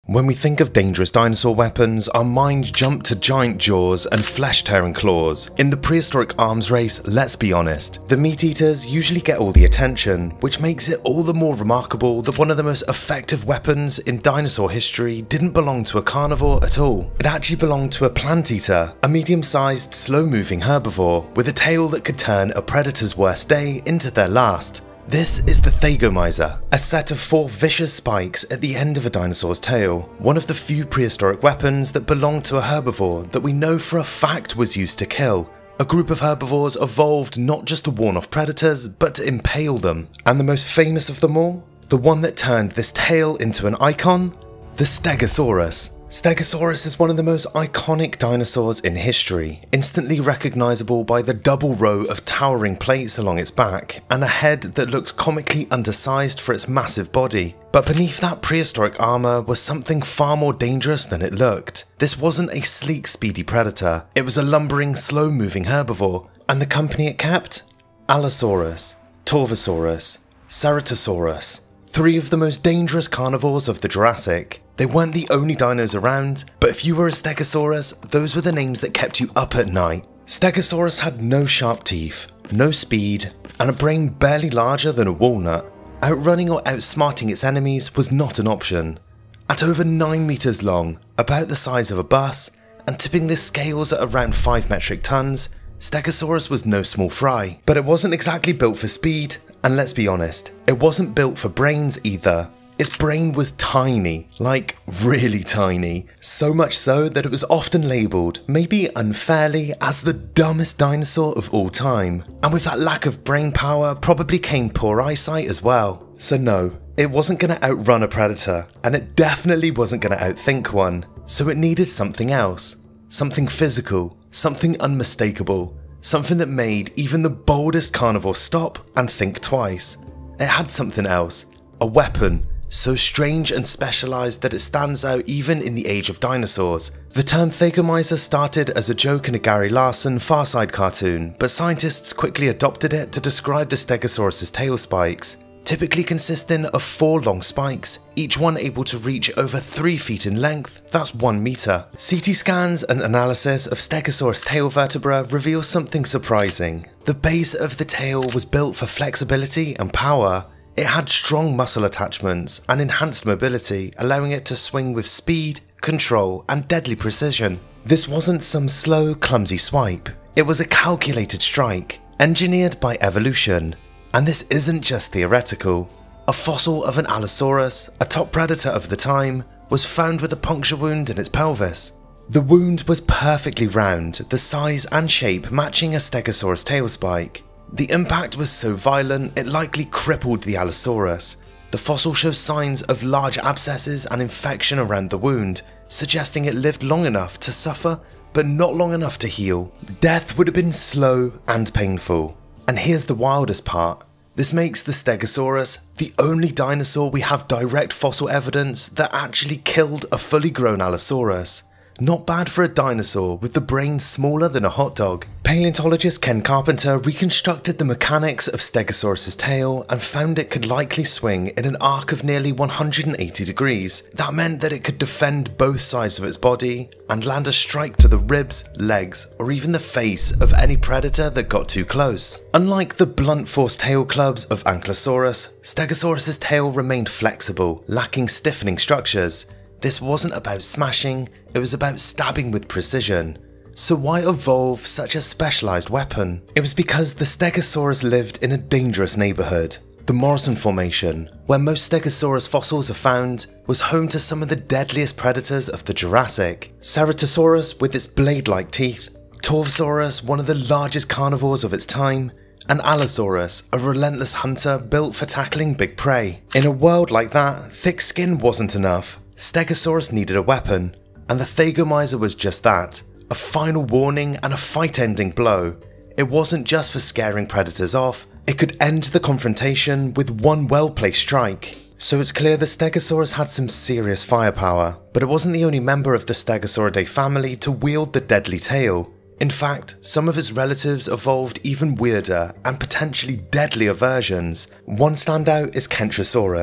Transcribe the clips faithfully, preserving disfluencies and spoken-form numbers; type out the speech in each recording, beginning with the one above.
When we think of dangerous dinosaur weapons, our minds jump to giant jaws and flesh-tearing claws. In the prehistoric arms race, let's be honest, the meat-eaters usually get all the attention, which makes it all the more remarkable that one of the most effective weapons in dinosaur history didn't belong to a carnivore at all. It actually belonged to a plant-eater, a medium-sized, slow-moving herbivore with a tail that could turn a predator's worst day into their last. This is the Thagomizer, a set of four vicious spikes at the end of a dinosaur's tail, one of the few prehistoric weapons that belonged to a herbivore that we know for a fact was used to kill. A group of herbivores evolved not just to warn off predators, but to impale them. And the most famous of them all? The one that turned this tail into an icon? The Stegosaurus. Stegosaurus is one of the most iconic dinosaurs in history, instantly recognisable by the double row of towering plates along its back, and a head that looks comically undersized for its massive body. But beneath that prehistoric armour was something far more dangerous than it looked. This wasn't a sleek, speedy predator, it was a lumbering, slow-moving herbivore, and the company it kept? Allosaurus, Torvosaurus, Ceratosaurus. Three of the most dangerous carnivores of the Jurassic. They weren't the only dinos around, but if you were a Stegosaurus, those were the names that kept you up at night. Stegosaurus had no sharp teeth, no speed, and a brain barely larger than a walnut. Outrunning or outsmarting its enemies was not an option. At over nine meters long, about the size of a bus, and tipping the scales at around five metric tons, Stegosaurus was no small fry. But it wasn't exactly built for speed, and let's be honest, it wasn't built for brains either. Its brain was tiny, like really tiny, so much so that it was often labelled, maybe unfairly, as the dumbest dinosaur of all time. And with that lack of brain power probably came poor eyesight as well. So no, it wasn't going to outrun a predator, and it definitely wasn't going to outthink one. So it needed something else, something physical, something unmistakable, something that made even the boldest carnivore stop and think twice. It had something else, a weapon, so strange and specialised that it stands out even in the age of dinosaurs. The term Thagomizer started as a joke in a Gary Larson Far Side cartoon, but scientists quickly adopted it to describe the Stegosaurus's tail spikes, typically consisting of four long spikes, each one able to reach over three feet in length, that's one meter. C T scans and analysis of Stegosaurus tail vertebra reveal something surprising. The base of the tail was built for flexibility and power. It had strong muscle attachments and enhanced mobility, allowing it to swing with speed, control, and deadly precision. This wasn't some slow, clumsy swipe. It was a calculated strike, engineered by evolution. And this isn't just theoretical. A fossil of an Allosaurus, a top predator of the time, was found with a puncture wound in its pelvis. The wound was perfectly round, the size and shape matching a Stegosaurus tail spike. The impact was so violent it likely crippled the Allosaurus. The fossil shows signs of large abscesses and infection around the wound, suggesting it lived long enough to suffer, but not long enough to heal. Death would have been slow and painful. And here's the wildest part. This makes the Stegosaurus the only dinosaur we have direct fossil evidence that actually killed a fully grown Allosaurus. Not bad for a dinosaur with the brain smaller than a hot dog. Paleontologist Ken Carpenter reconstructed the mechanics of Stegosaurus's tail and found it could likely swing in an arc of nearly one hundred eighty degrees. That meant that it could defend both sides of its body and land a strike to the ribs, legs, or even the face of any predator that got too close. Unlike the blunt force tail clubs of Ankylosaurus, Stegosaurus's tail remained flexible, lacking stiffening structures. This wasn't about smashing, it was about stabbing with precision. So why evolve such a specialised weapon? It was because the Stegosaurus lived in a dangerous neighbourhood. The Morrison Formation, where most Stegosaurus fossils are found, was home to some of the deadliest predators of the Jurassic. Ceratosaurus with its blade-like teeth, Torvosaurus, one of the largest carnivores of its time, and Allosaurus, a relentless hunter built for tackling big prey. In a world like that, thick skin wasn't enough. Stegosaurus needed a weapon, and the Thagomizer was just that, a final warning and a fight-ending blow. It wasn't just for scaring predators off, it could end the confrontation with one well-placed strike. So it's clear the Stegosaurus had some serious firepower, but it wasn't the only member of the Stegosauridae family to wield the deadly tail. In fact, some of its relatives evolved even weirder and potentially deadlier versions. One standout is Kentrosaurus,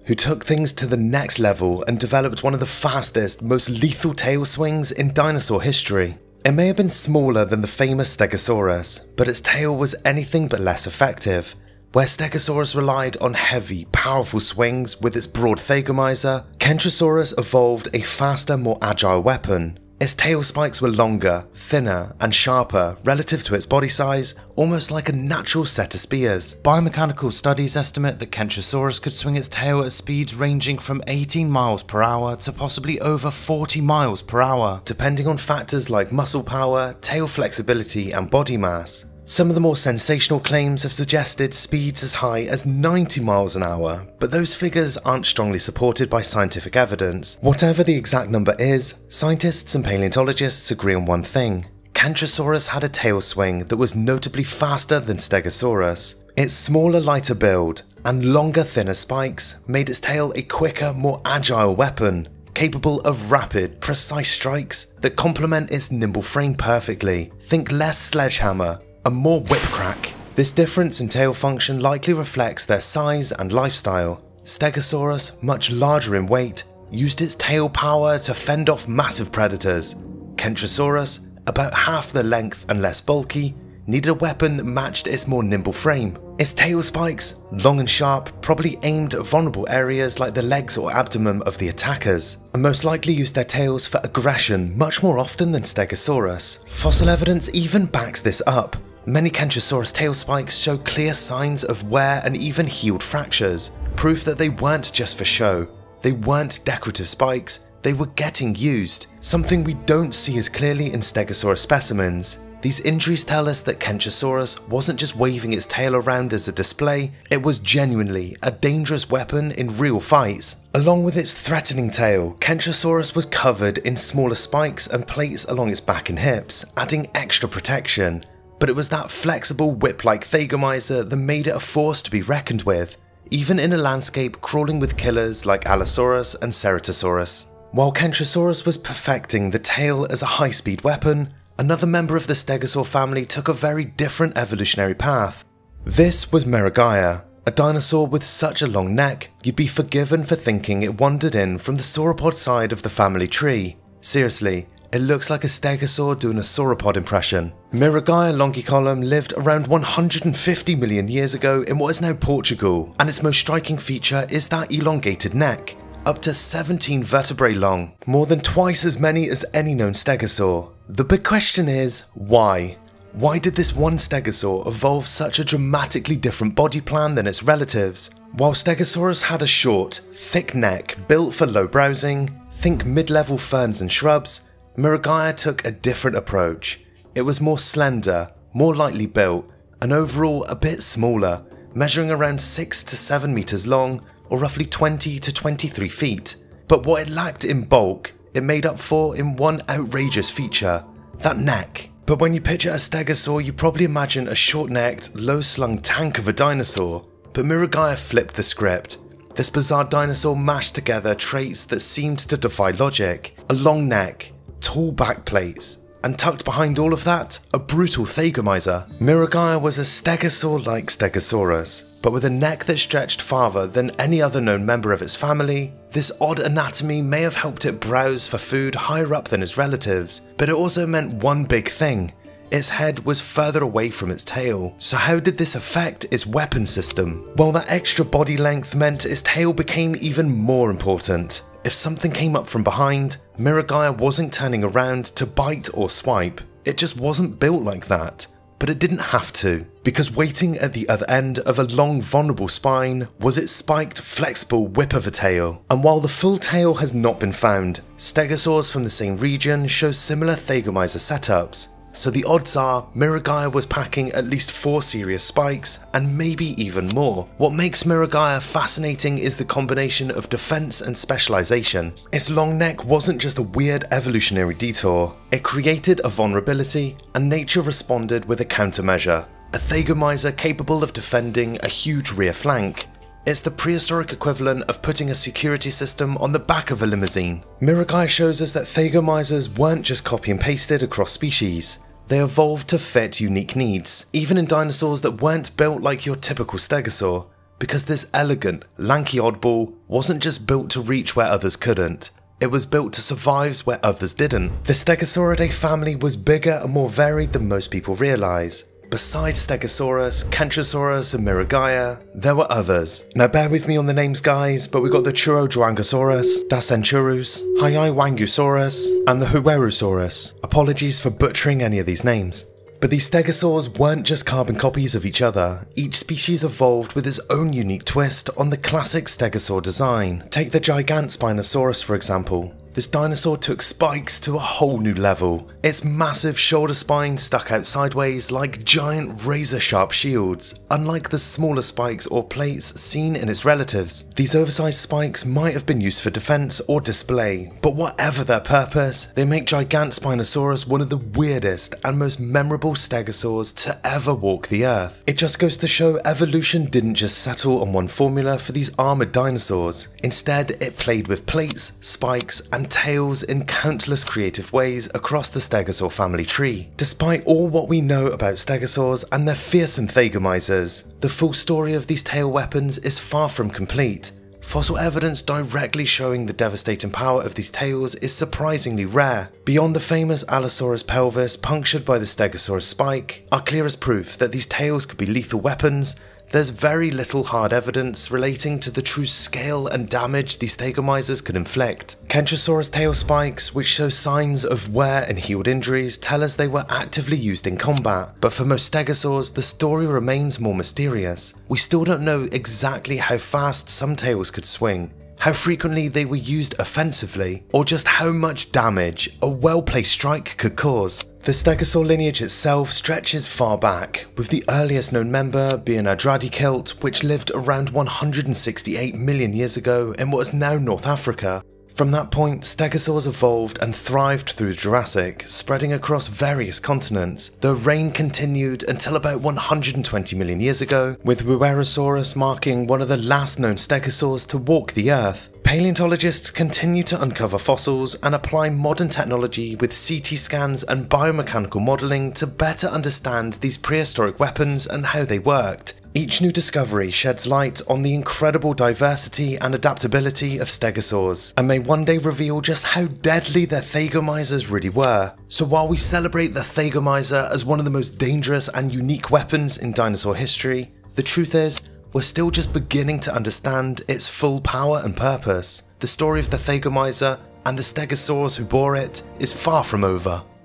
who took things to the next level and developed one of the fastest, most lethal tail swings in dinosaur history. It may have been smaller than the famous Stegosaurus, but its tail was anything but less effective. Where Stegosaurus relied on heavy, powerful swings with its broad Thagomizer, Kentrosaurus evolved a faster, more agile weapon. Its tail spikes were longer, thinner, and sharper relative to its body size, almost like a natural set of spears. Biomechanical studies estimate that Kentrosaurus could swing its tail at speeds ranging from eighteen miles per hour to possibly over forty miles per hour, depending on factors like muscle power, tail flexibility, and body mass. Some of the more sensational claims have suggested speeds as high as ninety miles an hour, but those figures aren't strongly supported by scientific evidence. Whatever the exact number is, scientists and paleontologists agree on one thing. Kentrosaurus had a tail swing that was notably faster than Stegosaurus. Its smaller, lighter build and longer, thinner spikes made its tail a quicker, more agile weapon, capable of rapid, precise strikes that complement its nimble frame perfectly. Think less sledgehammer, and more whip crack. This difference in tail function likely reflects their size and lifestyle. Stegosaurus, much larger in weight, used its tail power to fend off massive predators. Kentrosaurus, about half the length and less bulky, needed a weapon that matched its more nimble frame. Its tail spikes, long and sharp, probably aimed at vulnerable areas like the legs or abdomen of the attackers, and most likely used their tails for aggression much more often than Stegosaurus. Fossil evidence even backs this up. Many Kentrosaurus tail spikes show clear signs of wear and even healed fractures, proof that they weren't just for show. They weren't decorative spikes, they were getting used, something we don't see as clearly in Stegosaurus specimens. These injuries tell us that Kentrosaurus wasn't just waving its tail around as a display, it was genuinely a dangerous weapon in real fights. Along with its threatening tail, Kentrosaurus was covered in smaller spikes and plates along its back and hips, adding extra protection. But it was that flexible whip-like Thagomizer that made it a force to be reckoned with, even in a landscape crawling with killers like Allosaurus and Ceratosaurus. While Kentrosaurus was perfecting the tail as a high-speed weapon, another member of the Stegosaur family took a very different evolutionary path. This was Miragaia, a dinosaur with such a long neck, you'd be forgiven for thinking it wandered in from the sauropod side of the family tree. Seriously, it looks like a stegosaur doing a sauropod impression. Miragaia longicolum lived around one hundred fifty million years ago in what is now Portugal, and its most striking feature is that elongated neck, up to seventeen vertebrae long, more than twice as many as any known stegosaur. The big question is, why? Why did this one stegosaur evolve such a dramatically different body plan than its relatives? While Stegosaurus had a short, thick neck built for low browsing, think mid-level ferns and shrubs, Miragaia took a different approach. It was more slender, more lightly built, and overall a bit smaller, measuring around six to seven meters long, or roughly twenty to twenty-three feet. But what it lacked in bulk, it made up for in one outrageous feature, that neck. But when you picture a stegosaur, you probably imagine a short-necked, low-slung tank of a dinosaur. But Miragaia flipped the script. This bizarre dinosaur mashed together traits that seemed to defy logic. A long neck, tall back plates, and tucked behind all of that, a brutal Thagomizer. Miragaia was a stegosaur-like Stegosaurus, but with a neck that stretched farther than any other known member of its family. This odd anatomy may have helped it browse for food higher up than its relatives, but it also meant one big thing. Its head was further away from its tail. So how did this affect its weapon system? Well, that extra body length meant its tail became even more important. If something came up from behind, Miragaia wasn't turning around to bite or swipe. It just wasn't built like that. But it didn't have to, because waiting at the other end of a long, vulnerable spine was its spiked, flexible whip of a tail. And while the full tail has not been found, stegosaurs from the same region show similar Thagomizer setups. So the odds are Miragaia was packing at least four serious spikes, and maybe even more. What makes Miragaia fascinating is the combination of defense and specialization. Its long neck wasn't just a weird evolutionary detour. It created a vulnerability, and nature responded with a countermeasure. A Thagomizer capable of defending a huge rear flank. It's the prehistoric equivalent of putting a security system on the back of a limousine. Miragaia shows us that Thagomizers weren't just copy and pasted across species. They evolved to fit unique needs, even in dinosaurs that weren't built like your typical stegosaur. because this elegant, lanky oddball wasn't just built to reach where others couldn't. It was built to survive where others didn't. The Stegosauridae family was bigger and more varied than most people realise. Besides Stegosaurus, Kentrosaurus and Miragaia, there were others. Now bear with me on the names guys, but we got the Churodwangosaurus, Dacenturus, Haiaiwangusaurus, and the Huerusaurus. Apologies for butchering any of these names. But these stegosaurs weren't just carbon copies of each other. Each species evolved with its own unique twist on the classic stegosaur design. Take the Gigantspinosaurus for example. This dinosaur took spikes to a whole new level. Its massive shoulder spine stuck out sideways like giant razor-sharp shields, unlike the smaller spikes or plates seen in its relatives. These oversized spikes might have been used for defense or display, but whatever their purpose, they make Gigantspinosaurus one of the weirdest and most memorable stegosaurs to ever walk the earth. It just goes to show evolution didn't just settle on one formula for these armored dinosaurs. Instead, it played with plates, spikes, and tails in countless creative ways across the stegosaur family tree. Despite all what we know about stegosaurs and their fearsome Thagomizers, the full story of these tail weapons is far from complete. Fossil evidence directly showing the devastating power of these tails is surprisingly rare. Beyond the famous Allosaurus pelvis punctured by the Stegosaurus spike, our clearest proof that these tails could be lethal weapons, there's very little hard evidence relating to the true scale and damage these Thagomizers could inflict. Kentrosaurus tail spikes, which show signs of wear and healed injuries, tell us they were actively used in combat, but for most stegosaurs, the story remains more mysterious. We still don't know exactly how fast some tails could swing, how frequently they were used offensively, or just how much damage a well-placed strike could cause. The stegosaur lineage itself stretches far back, with the earliest known member being a Dradykilt, which lived around one hundred sixty-eight million years ago in what is now North Africa. From that point, stegosaurs evolved and thrived through Jurassic, spreading across various continents. The reign continued until about one hundred twenty million years ago, with Huerusaurus marking one of the last known stegosaurs to walk the earth. Paleontologists continue to uncover fossils and apply modern technology with C T scans and biomechanical modelling to better understand these prehistoric weapons and how they worked. Each new discovery sheds light on the incredible diversity and adaptability of stegosaurs, and may one day reveal just how deadly their Thagomizers really were. So while we celebrate the Thagomizer as one of the most dangerous and unique weapons in dinosaur history, the truth is, we're still just beginning to understand its full power and purpose. The story of the Thagomizer and the stegosaurs who bore it is far from over.